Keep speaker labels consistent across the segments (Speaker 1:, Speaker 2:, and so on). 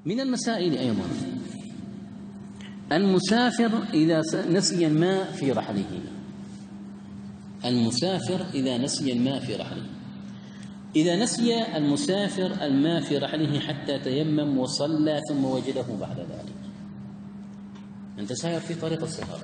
Speaker 1: من المسائل أيضا المسافر إذا نسي الماء في رحله، المسافر إذا نسي الماء في رحله، إذا نسي المسافر الماء في رحله حتى تيمم وصلى ثم وجده بعد ذلك. أنت سائر في طريق السفر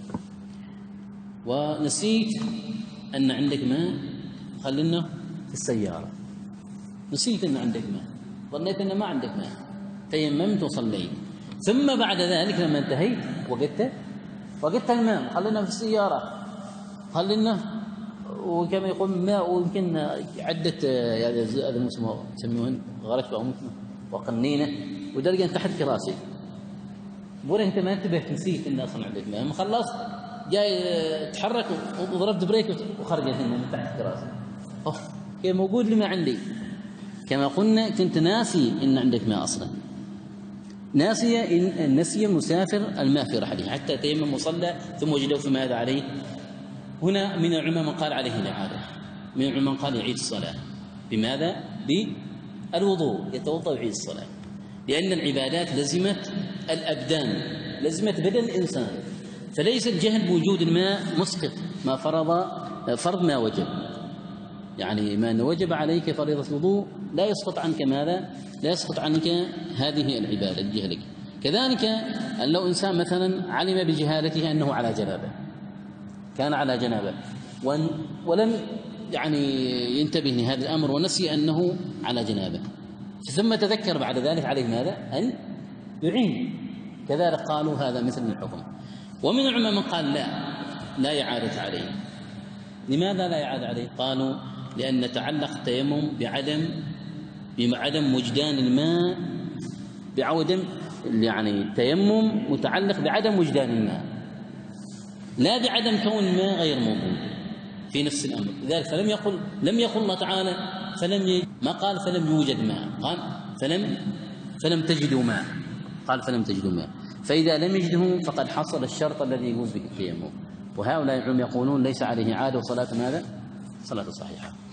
Speaker 1: ونسيت أن عندك ماء، خلينا في السيارة، نسيت أن عندك ماء، ظنيت أن ما عندك ماء، تيممت وصليت، ثم بعد ذلك لما انتهيت وجدت الماء، خلينا في السيارة، خلينا وكما يقول ماء ويمكن عدة يعني هذا اسمه يسموهن غرق أو وقنينة ودرجة تحت كراسي، بقول أنت ما انتبهت، نسيت أن أصلا عندك ماء، خلصت جاي تحرك وضربت بريك وخرجت من تحت كراسي، كيف موجود لي ما عندي، كما قلنا كنت ناسي أن عندك ماء أصلا، نسي المسافر الماء في رحله حتى تيمم وصلى ثم وجده فماذا عليه؟ هنا من العلماء من قال عليه الإعادة، من العلماء من قال يعيد الصلاة. بماذا؟ بالوضوء، يتوضأ ويعيد الصلاة، لأن العبادات لزمت الأبدان، لزمت بدن الإنسان، فليس الجهل بوجود الماء مسقط ما فرض ما وجب، يعني ما وجب عليك فريضة الوضوء لا يسقط عنك ماذا؟ لا يسقط عنك هذه العبادة بجهلك. كذلك أن لو إنسان مثلا علم بجهالته أنه على جنابه، كان على جنابه ولم يعني ينتبه لهذا الأمر ونسي أنه على جنابه، ثم تذكر بعد ذلك عليه ماذا؟ أن يعيد، كذلك قالوا هذا مثل الحكم. ومن العلماء من قال لا إعادة عليه. لماذا لا إعادة عليه؟ قالوا لأن تعلق التيمم بعدم وجدان الماء، يعني التيمم متعلق بعدم وجدان الماء لا بعدم كون الماء غير موجود في نفس الأمر. لذلك لم يقل الله تعالى ما قال فلم يوجد ماء، قال فلم تجدوا ماء، قال فلم تجدوا ماء، فإذا لم يجده فقد حصل الشرط الذي يجوز به التيمم. وهؤلاء العلماء يقولون ليس عليه عادة وصلاة ماذا؟ صلاة صحيحة.